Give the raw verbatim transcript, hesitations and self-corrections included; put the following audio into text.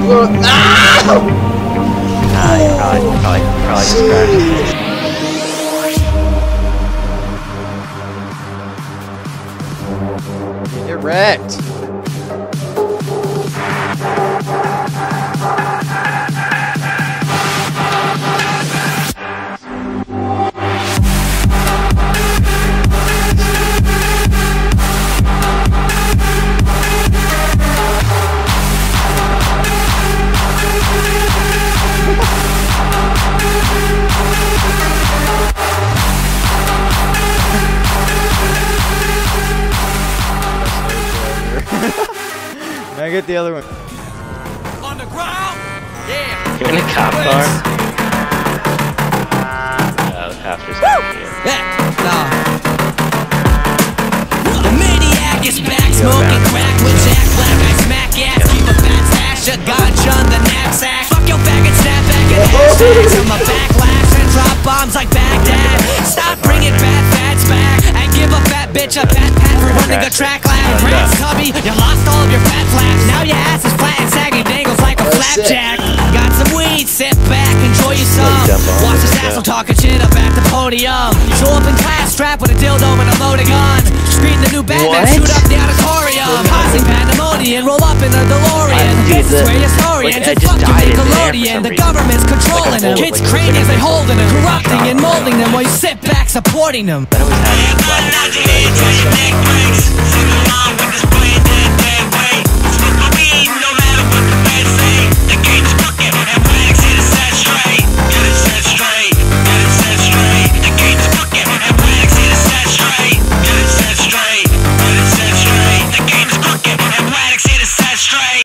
look. Ah! Nah, you probably, probably, probably just crashed. Get wrecked. I get the other one. On the ground? Yeah. You're in a cop car? Uh, after something. Yeah. No. The maniac is back, smoking crack with Jack Black. I smack ass, keep a fat stash, a ganja on the knapsack. Fuck your faggot, snap back and hashtags on my backlash and drop bombs like Baghdad. Stop bringing bad fads back and give a fat bitch a fat pat for running a track lab. Rats, tubby, you lost all of your fat flaps. Now your ass is flat and sagging, dangles like a flapjack. Got some weed, sit back, enjoy your some. Watch this asshole talking shit up at the podium. Show up in class, strapped with a dildo and a loaded gun. Screen the new Batman, shoot up the auditorium. Causing pandemonium, roll up in a DeLorean. This is where your story ends. It's fucking Nickelodeon. The government's controlling them. Kids' craniums, they holding them. Corrupting and molding them while you sit back supporting them. That was having